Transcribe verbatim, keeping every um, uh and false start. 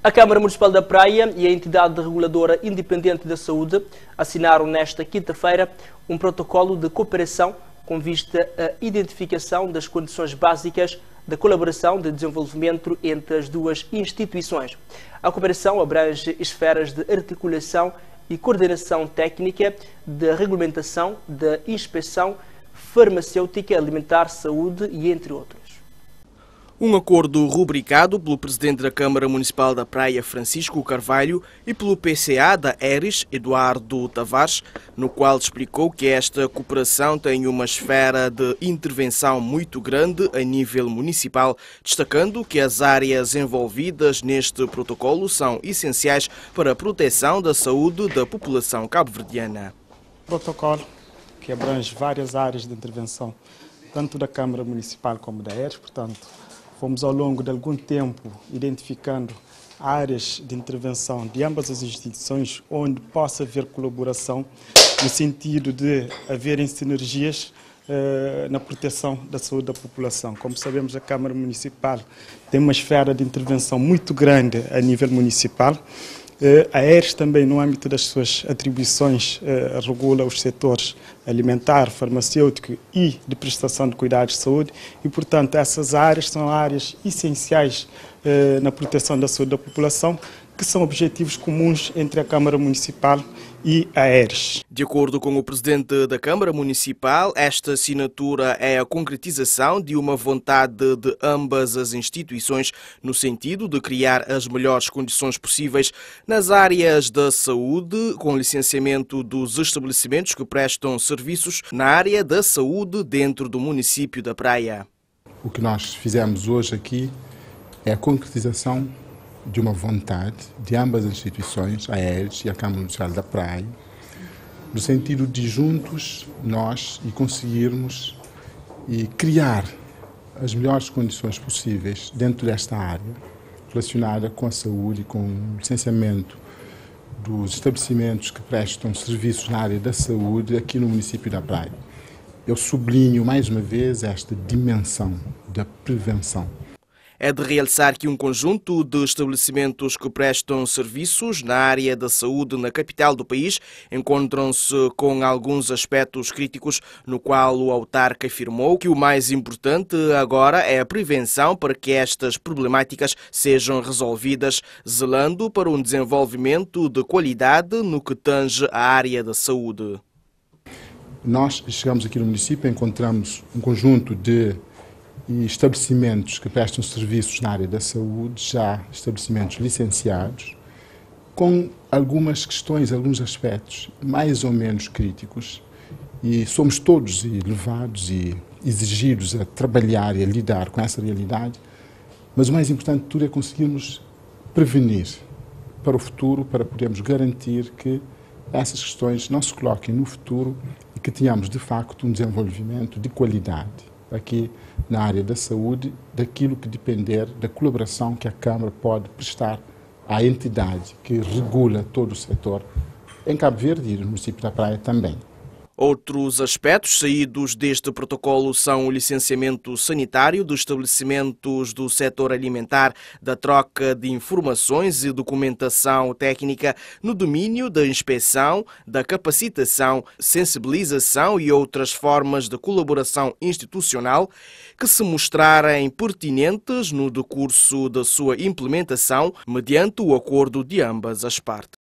A Câmara Municipal da Praia e a Entidade Reguladora Independente da Saúde assinaram nesta quinta-feira um protocolo de cooperação com vista à identificação das condições básicas da colaboração de desenvolvimento entre as duas instituições. A cooperação abrange esferas de articulação e coordenação técnica, da regulamentação, da inspeção farmacêutica, alimentar, saúde e entre outros. Um acordo rubricado pelo Presidente da Câmara Municipal da Praia, Francisco Carvalho, e pelo P C A da Eres, Eduardo Tavares, no qual explicou que esta cooperação tem uma esfera de intervenção muito grande a nível municipal, destacando que as áreas envolvidas neste protocolo são essenciais para a proteção da saúde da população cabo-verdiana. Protocolo que abrange várias áreas de intervenção, tanto da Câmara Municipal como da Eres, portanto, fomos ao longo de algum tempo identificando áreas de intervenção de ambas as instituições onde possa haver colaboração no sentido de haverem sinergias eh, na proteção da saúde da população. Como sabemos, a Câmara Municipal tem uma esfera de intervenção muito grande a nível municipal. Eh, a Eres também, no âmbito das suas atribuições, eh, regula os setores alimentar, farmacêutico e de prestação de cuidados de saúde e, portanto, essas áreas são áreas essenciais eh, na proteção da saúde da população, que são objetivos comuns entre a Câmara Municipal e a Eres. De acordo com o Presidente da Câmara Municipal, esta assinatura é a concretização de uma vontade de ambas as instituições no sentido de criar as melhores condições possíveis nas áreas da saúde, com licenciamento dos estabelecimentos que prestam serviços na área da saúde dentro do município da Praia. O que nós fizemos hoje aqui é a concretização de uma vontade de ambas as instituições, a Eres e a Câmara Municipal da Praia, no sentido de juntos nós e conseguirmos e criar as melhores condições possíveis dentro desta área relacionada com a saúde e com o licenciamento dos estabelecimentos que prestam serviços na área da saúde aqui no município da Praia. Eu sublinho mais uma vez esta dimensão da prevenção. É de realçar que um conjunto de estabelecimentos que prestam serviços na área da saúde na capital do país encontram-se com alguns aspectos críticos, no qual o autarca afirmou que o mais importante agora é a prevenção para que estas problemáticas sejam resolvidas, zelando para um desenvolvimento de qualidade no que tange à área da saúde. Nós chegamos aqui no município e encontramos um conjunto de e estabelecimentos que prestam serviços na área da saúde, já estabelecimentos licenciados, com algumas questões, alguns aspectos mais ou menos críticos, e somos todos levados e exigidos a trabalhar e a lidar com essa realidade, mas o mais importante de tudo é conseguirmos prevenir para o futuro, para podermos garantir que essas questões não se coloquem no futuro e que tenhamos, de facto, um desenvolvimento de qualidade aqui na área da saúde, daquilo que depender da colaboração que a Câmara pode prestar à entidade que regula todo o setor em Cabo Verde e no município da Praia também. Outros aspectos saídos deste protocolo são o licenciamento sanitário dos estabelecimentos do setor alimentar, da troca de informações e documentação técnica no domínio da inspeção, da capacitação, sensibilização e outras formas de colaboração institucional que se mostrarem pertinentes no decurso da sua implementação mediante o acordo de ambas as partes.